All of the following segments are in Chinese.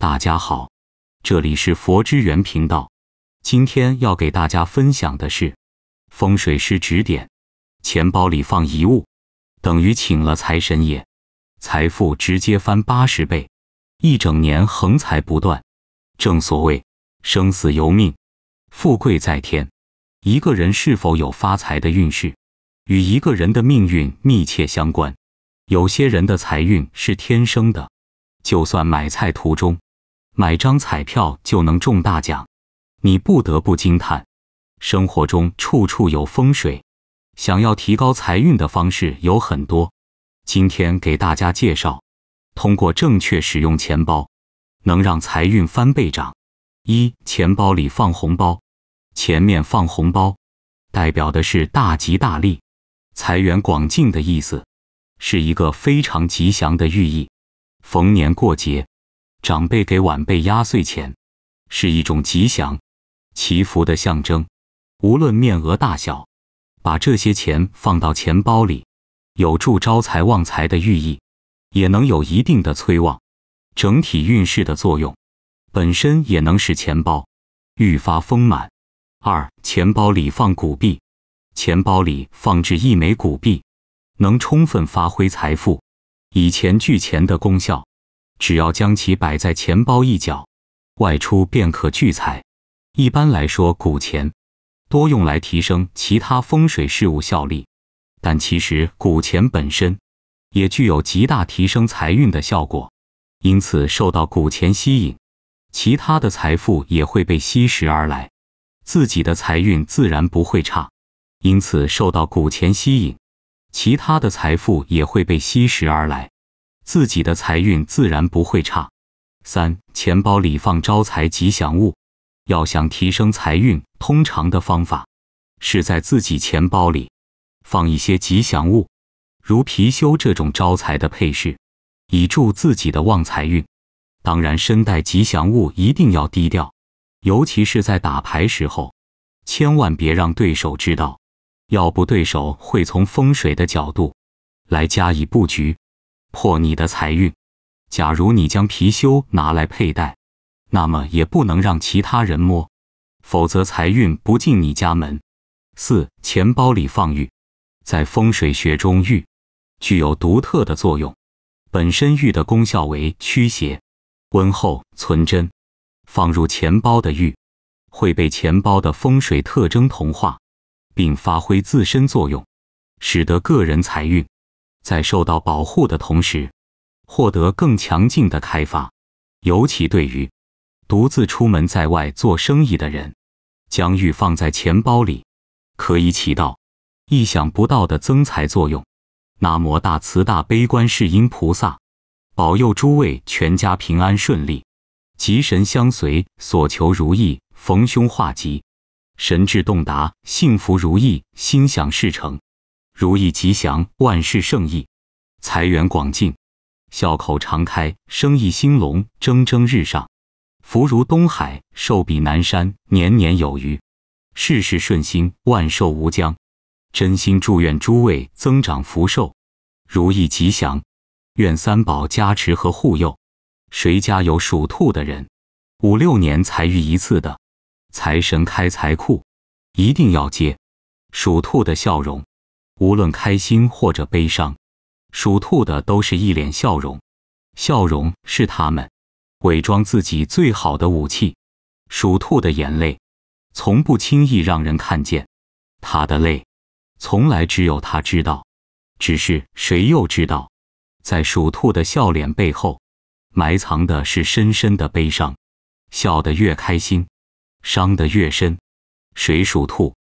大家好，这里是佛之源频道。今天要给大家分享的是风水师指点：钱包里放遗物，等于请了财神爷，财富直接翻80倍，一整年横财不断。正所谓生死由命，富贵在天。一个人是否有发财的运势，与一个人的命运密切相关。有些人的财运是天生的，就算买菜途中买张彩票就能中大奖，你不得不惊叹，生活中处处有风水。想要提高财运的方式有很多，今天给大家介绍，通过正确使用钱包，能让财运翻倍涨。一、钱包里放红包。前面放红包，代表的是大吉大利、财源广进的意思，是一个非常吉祥的寓意。逢年过节，长辈给晚辈压岁钱，是一种吉祥、祈福的象征。无论面额大小，把这些钱放到钱包里，有助招财旺财的寓意，也能有一定的催旺、整体运势的作用，本身也能使钱包愈发丰满。二、钱包里放古币。钱包里放置1枚古币，能充分发挥财富以钱聚钱的功效。只要将其摆在钱包一角，外出便可聚财。一般来说，古钱多用来提升其他风水事物效力，但其实古钱本身也具有极大提升财运的效果，因此受到古钱吸引，其他的财富也会被吸食而来，自己的财运自然不会差。因此受到古钱吸引，其他的财富也会被吸食而来，自己的财运自然不会差。三、钱包里放招财吉祥物。要想提升财运，通常的方法是在自己钱包里放一些吉祥物，如貔貅这种招财的配饰，以助自己的旺财运。当然，身带吉祥物一定要低调，尤其是在打牌时候，千万别让对手知道，要不对手会从风水的角度来加以布局，破你的财运。假如你将貔貅拿来佩戴，那么也不能让其他人摸，否则财运不进你家门。四、钱包里放玉。在风水学中，玉具有独特的作用，本身玉的功效为驱邪、温厚、存真。放入钱包的玉会被钱包的风水特征同化，并发挥自身作用，使得个人财运在受到保护的同时，获得更强劲的开发。尤其对于独自出门在外做生意的人，将玉放在钱包里，可以起到意想不到的增财作用。南无大慈大悲观世音菩萨，保佑诸位全家平安顺利，吉神相随，所求如意，逢凶化吉，神志洞达，幸福如意，心想事成，如意吉祥，万事胜意，财源广进，笑口常开，生意兴隆，蒸蒸日上，福如东海，寿比南山，年年有余，事事顺心，万寿无疆。真心祝愿诸位增长福寿，如意吉祥，愿三宝加持和护佑。谁家有属兔的人，5、6年才遇一次的财神开财库，一定要接。属兔的笑容，无论开心或者悲伤，属兔的都是一脸笑容，笑容是他们伪装自己最好的武器。属兔的眼泪从不轻易让人看见，他的泪从来只有他知道。只是谁又知道，在属兔的笑脸背后埋藏的是深深的悲伤。笑得越开心，伤得越深。谁属兔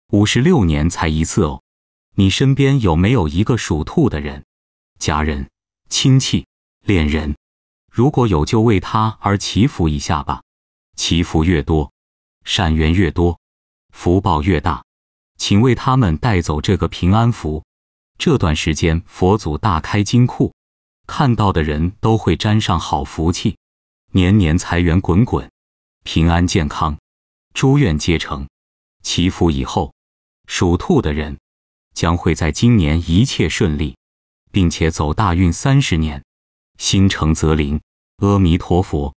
？56年才一次哦。你身边有没有一个属兔的人？家人、亲戚、恋人？如果有，就为他而祈福一下吧。祈福越多，善缘越多，福报越大。请为他们带走这个平安符。这段时间佛祖大开金库，看到的人都会沾上好福气，年年财源滚滚，平安健康，诸愿皆成。祈福以后，属兔的人将会在今年一切顺利，并且走大运30年，心诚则灵。阿弥陀佛。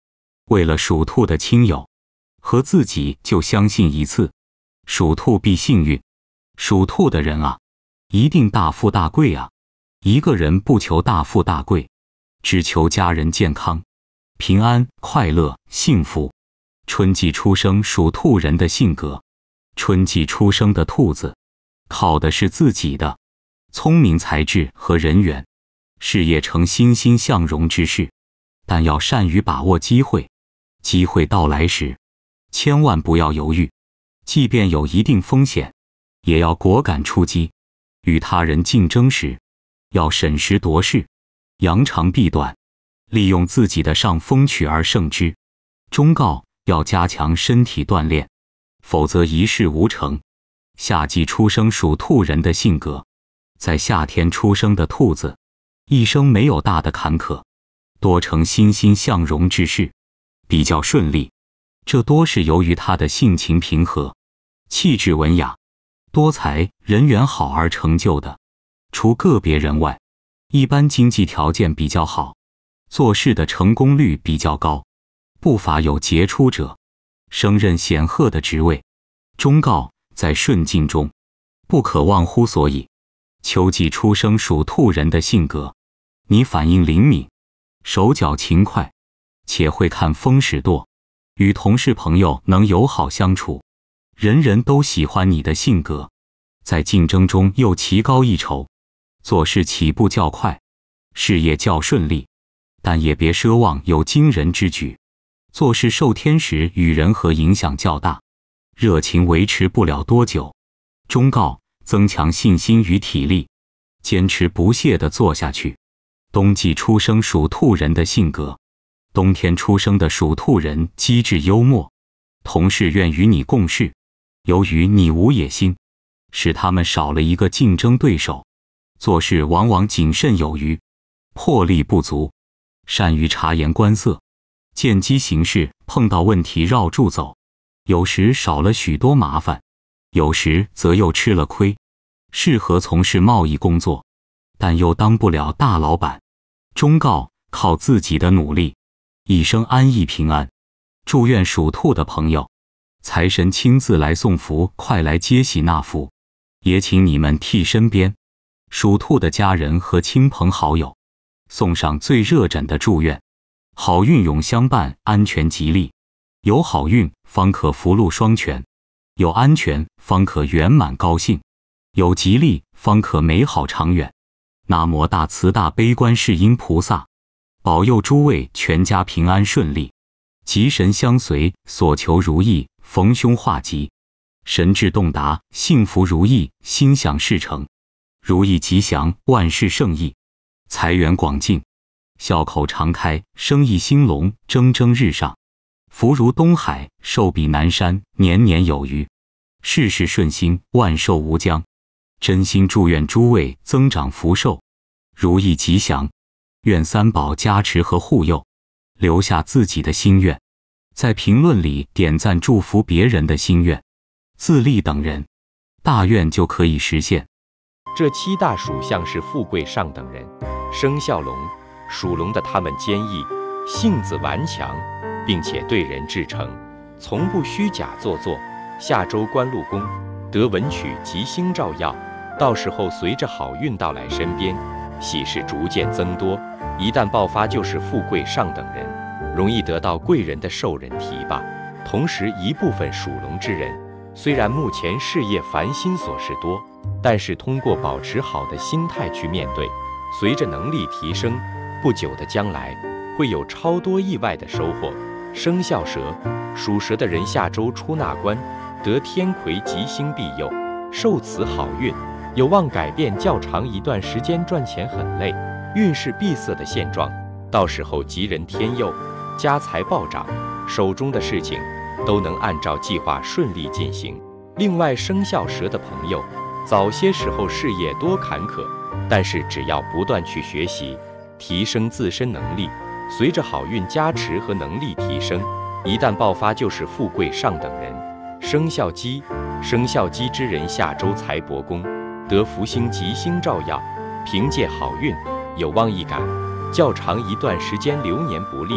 为了属兔的亲友和自己就相信一次，属兔必幸运。属兔的人啊，一定大富大贵啊！一个人不求大富大贵，只求家人健康、平安、快乐、幸福。春季出生属兔人的性格，春季出生的兔子，靠的是自己的聪明才智和人缘，事业成欣欣向荣之事，但要善于把握机会。机会到来时，千万不要犹豫，即便有一定风险，也要果敢出击。与他人竞争时，要审时度势，扬长避短，利用自己的上风取而胜之。忠告：要加强身体锻炼，否则一事无成。夏季出生属兔人的性格，在夏天出生的兔子，一生没有大的坎坷，多成欣欣向荣之事，比较顺利。这多是由于他的性情平和、气质文雅、多才、人缘好而成就的。除个别人外，一般经济条件比较好，做事的成功率比较高，不乏有杰出者，升任显赫的职位。忠告：在顺境中，不可忘乎所以。秋季出生属兔人的性格，你反应灵敏，手脚勤快，且会看风使舵，与同事朋友能友好相处，人人都喜欢你的性格。在竞争中又棋高一筹，做事起步较快，事业较顺利，但也别奢望有惊人之举。做事受天时与人和影响较大，热情维持不了多久。忠告：增强信心与体力，坚持不懈地做下去。冬季出生属兔人的性格，冬天出生的属兔人机智幽默，同事愿与你共事，由于你无野心，使他们少了一个竞争对手，做事往往谨慎有余，魄力不足，善于察言观色，见机行事，碰到问题绕住走，有时少了许多麻烦，有时则又吃了亏。适合从事贸易工作，但又当不了大老板。忠告：靠自己的努力，一生安逸平安。祝愿属兔的朋友，财神亲自来送福，快来接喜纳福。也请你们替身边属兔的家人和亲朋好友送上最热忱的祝愿，好运永相伴，安全吉利。有好运方可福禄双全，有安全方可圆满高兴，有吉利方可美好长远。南无大慈大悲观世音菩萨，保佑诸位全家平安顺利，吉神相随，所求如意，逢凶化吉，神志洞达，幸福如意，心想事成，如意吉祥，万事胜意，财源广进，笑口常开，生意兴隆，蒸蒸日上，福如东海，寿比南山，年年有余，事事顺心，万寿无疆。真心祝愿诸位增长福寿，如意吉祥，愿三宝加持和护佑。留下自己的心愿，在评论里点赞祝福别人的心愿，自立等人，大愿就可以实现。 这7大属相是富贵上等人，生肖龙，属龙的他们坚毅，性子顽强，并且对人至诚，从不虚假做作。下周官禄宫得文曲吉星照耀，到时候随着好运到来身边，喜事逐渐增多，一旦爆发就是富贵上等人，容易得到贵人的受人提拔。同时一部分属龙之人，虽然目前事业烦心琐事多，但是通过保持好的心态去面对，随着能力提升，不久的将来会有超多意外的收获。生肖蛇，属蛇的人下周出纳官得天魁吉星庇佑，受此好运，有望改变较长一段时间赚钱很累、运势闭塞的现状，到时候吉人天佑，家财暴涨，手中的事情都能按照计划顺利进行。另外，生肖蛇的朋友，早些时候事业多坎坷，但是只要不断去学习，提升自身能力，随着好运加持和能力提升，一旦爆发就是富贵上等人。生肖鸡，生肖鸡之人下周财帛宫得福星吉星照耀，凭借好运有望一改较长一段时间流年不利，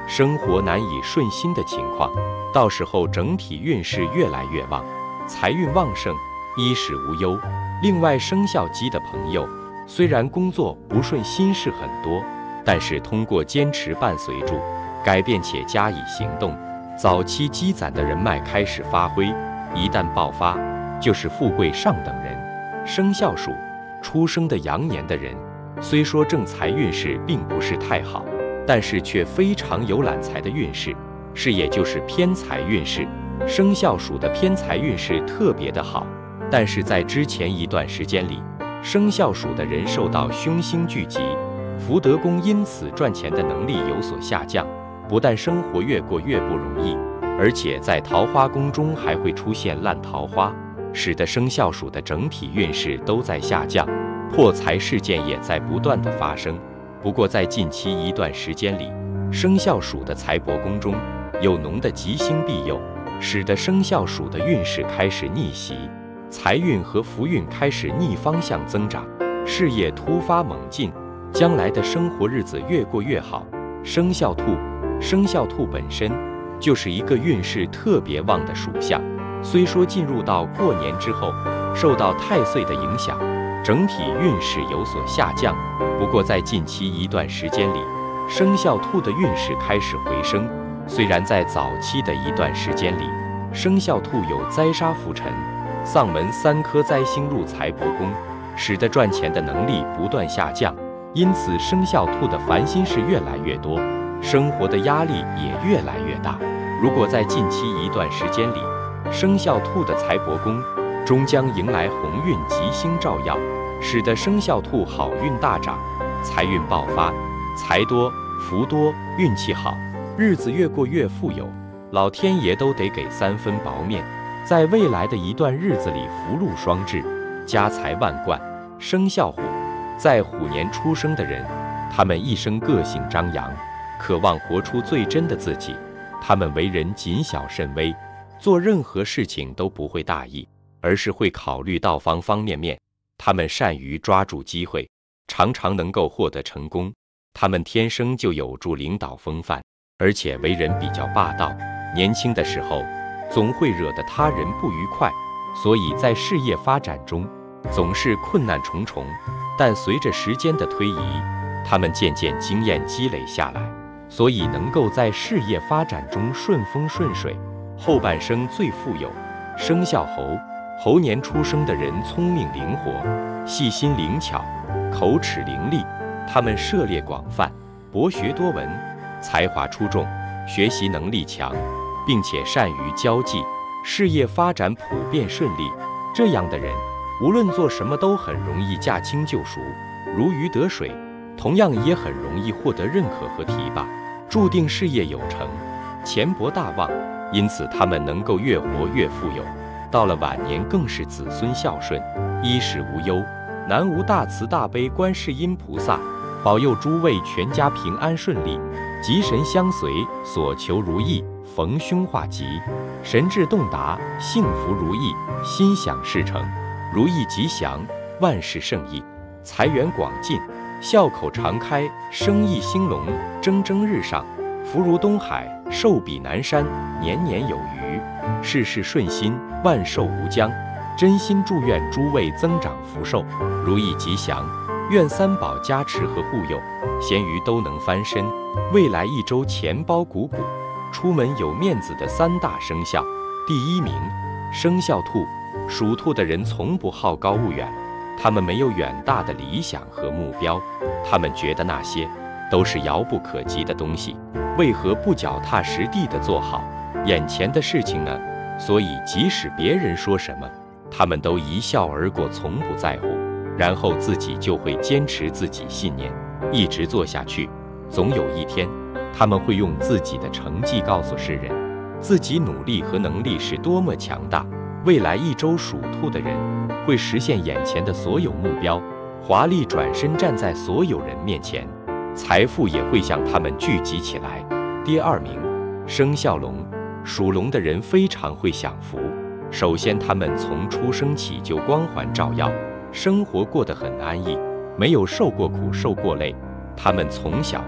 生活难以顺心的情况，到时候整体运势越来越旺，财运旺盛，衣食无忧。另外，生肖鸡的朋友，虽然工作不顺心事很多，但是通过坚持伴随住，改变且加以行动，早期积攒的人脉开始发挥，一旦爆发，就是富贵上等人。生肖鼠出生的羊年的人，虽说正财运势并不是太好，但是却非常有揽财的运势，也就是偏财运势。生肖鼠的偏财运势特别的好，但是在之前一段时间里，生肖鼠的人受到凶星聚集，福德宫因此赚钱的能力有所下降，不但生活越过越不容易，而且在桃花宫中还会出现烂桃花，使得生肖鼠的整体运势都在下降，破财事件也在不断的发生。不过在近期一段时间里，生肖鼠的财帛宫中有浓的吉星庇佑，使得生肖鼠的运势开始逆袭，财运和福运开始逆方向增长，事业突发猛进，将来的生活日子越过越好。生肖兔本身就是一个运势特别旺的属相，虽说进入到过年之后，受到太岁的影响，整体运势有所下降。不过在近期一段时间里，生肖兔的运势开始回升。虽然在早期的一段时间里，生肖兔有灾杀浮沉、丧门3颗灾星入财帛宫，使得赚钱的能力不断下降，因此生肖兔的烦心事越来越多，生活的压力也越来越大。如果在近期一段时间里，生肖兔的财帛宫终将迎来鸿运吉星照耀，使得生肖兔好运大涨，财运爆发，财多福多，运气好，日子越过越富有，老天爷都得给3分薄面，在未来的一段日子里福禄双至，家财万贯。生肖虎，在虎年出生的人，他们一生个性张扬，渴望活出最真的自己，他们为人谨小慎微，做任何事情都不会大意，而是会考虑到方方面面。他们善于抓住机会，常常能够获得成功。他们天生就有助领导风范，而且为人比较霸道，年轻的时候总会惹得他人不愉快，所以在事业发展中总是困难重重。但随着时间的推移，他们渐渐经验积累下来，所以能够在事业发展中顺风顺水，后半生最富有。生肖猴，猴年出生的人聪明灵活，细心灵巧，口齿伶俐，他们涉猎广泛，博学多闻，才华出众，学习能力强，并且善于交际，事业发展普遍顺利。这样的人无论做什么都很容易驾轻就熟，如鱼得水，同样也很容易获得认可和提拔，注定事业有成，钱帛大旺。因此他们能够越活越富有，到了晚年更是子孙孝顺，衣食无忧。南无大慈大悲观世音菩萨，保佑诸位全家平安顺利，吉神相随，所求如意，逢凶化吉，神志洞达，幸福如意，心想事成，如意吉祥，万事胜意，财源广进，笑口常开，生意兴隆，蒸蒸日上，福如东海，寿比南山，年年有余，事事顺心，万寿无疆。真心祝愿诸位增长福寿，如意吉祥，愿三宝加持和护佑，咸鱼都能翻身，未来一周钱包鼓鼓。出门有面子的3大生肖，第1名，生肖兔。属兔的人从不好高骛远，他们没有远大的理想和目标，他们觉得那些都是遥不可及的东西，为何不脚踏实地地做好眼前的事情呢？所以即使别人说什么，他们都一笑而过，从不在乎，然后自己就会坚持自己信念，一直做下去。总有一天，他们会用自己的成绩告诉世人，自己努力和能力是多么强大。未来一周属兔的人会实现眼前的所有目标，华丽转身站在所有人面前，财富也会向他们聚集起来。第2名，生肖龙。属龙的人非常会享福，首先他们从出生起就光环照耀，生活过得很安逸，没有受过苦受过累。他们从小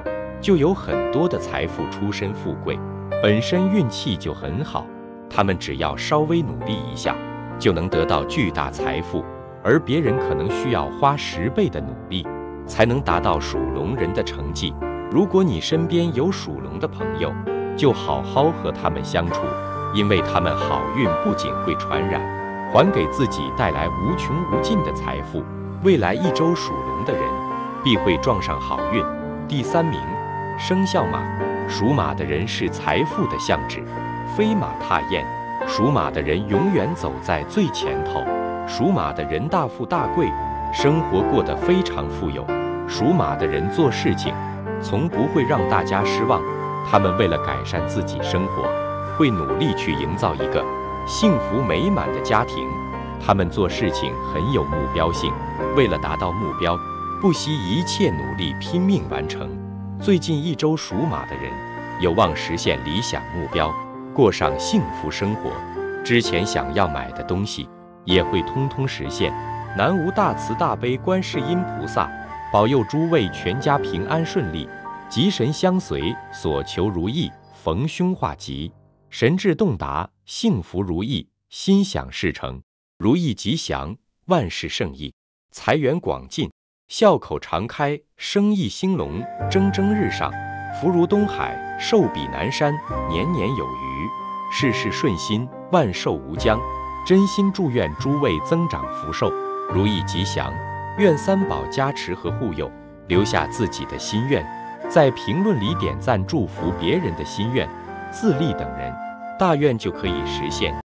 就有很多的财富出身富贵，本身运气就很好，他们只要稍微努力一下，就能得到巨大财富，而别人可能需要花10倍的努力，才能达到属龙人的成绩。如果你身边有属龙的朋友，就好好和他们相处，因为他们好运不仅会传染，还给自己带来无穷无尽的财富。未来一周属龙的人必会撞上好运。第3名，生肖马。属马的人是财富的象征，飞马踏燕。属马的人永远走在最前头，属马的人大富大贵，生活过得非常富有。属马的人做事情从不会让大家失望，他们为了改善自己生活，会努力去营造一个幸福美满的家庭。他们做事情很有目标性，为了达到目标，不惜一切努力拼命完成。最近一周属马的人有望实现理想目标，过上幸福生活。之前想要买的东西也会通通实现。南无大慈大悲观世音菩萨，保佑诸位全家平安顺利，吉神相随，所求如意，逢凶化吉，神志洞达，幸福如意，心想事成，如意吉祥，万事胜意，财源广进，笑口常开，生意兴隆，蒸蒸日上，福如东海，寿比南山，年年有余，事事顺心，万寿无疆。真心祝愿诸位增长福寿，如意吉祥，愿三宝加持和护佑。留下自己的心愿，在评论里点赞祝福别人的心愿，自立等人，大愿就可以实现。